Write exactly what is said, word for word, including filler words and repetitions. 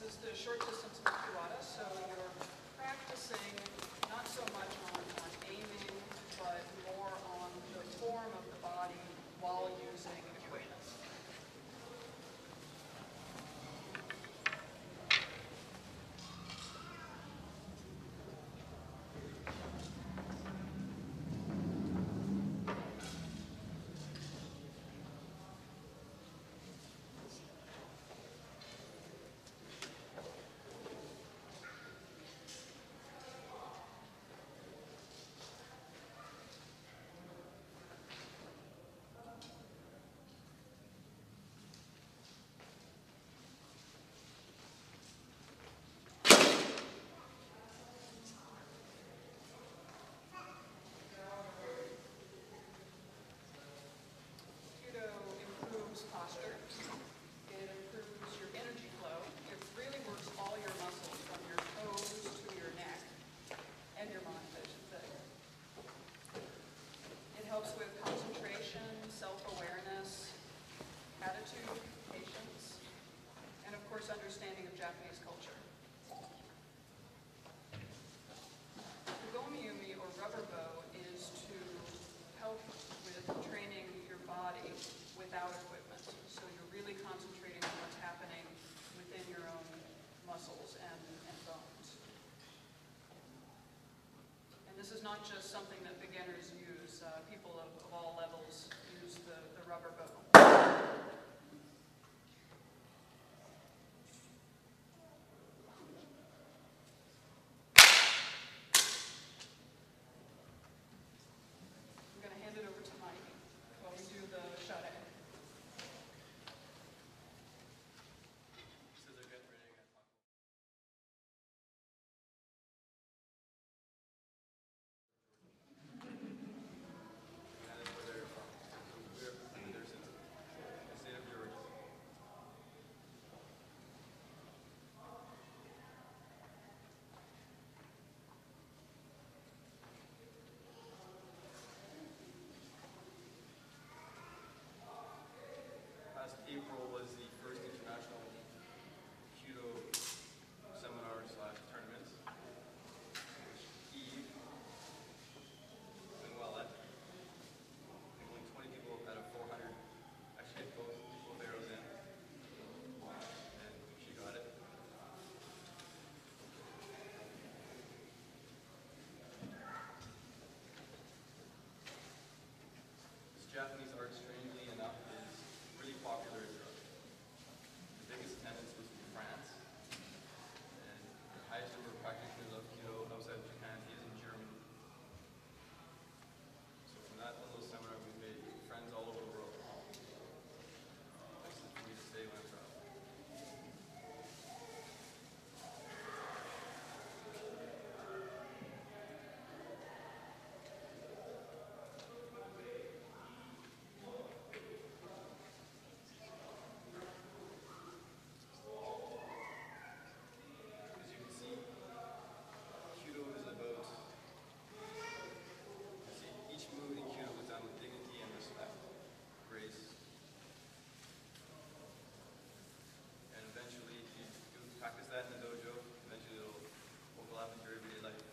is the short distance makiwara, so you're practicing not so much on, on aiming, but more on the form of the body while using equators. Posture. It improves your energy flow. It really works all your muscles from your toes to your neck and your mind, I should say. It helps with concentration, self-awareness, attitude, patience, and of course understanding of Japanese culture. The gomu-yumi or rubber bow is to help with training your body without equipment. So you're really concentrating on what's happening within your own muscles and, and bones. And this is not just something that beginners use. Uh, people of, of all levels use the, the rubber bow. I'm going to hand it over to Mike while we do the Sharei. April was the first international Kyudo seminar slash tournament, which Eve went well at. I think only twenty people out of four hundred actually hit both, both arrows in, and she got it. This Japanese art, strangely enough, is really popular in Europe. The biggest attendance was from France, and the highest number of practitioners of Kyudo outside of Japan is in Germany. So from that little seminar, we made friends all over the world. Places for me to stay when I'm traveling. Practice that in the dojo, eventually it'll overlap into your everyday life.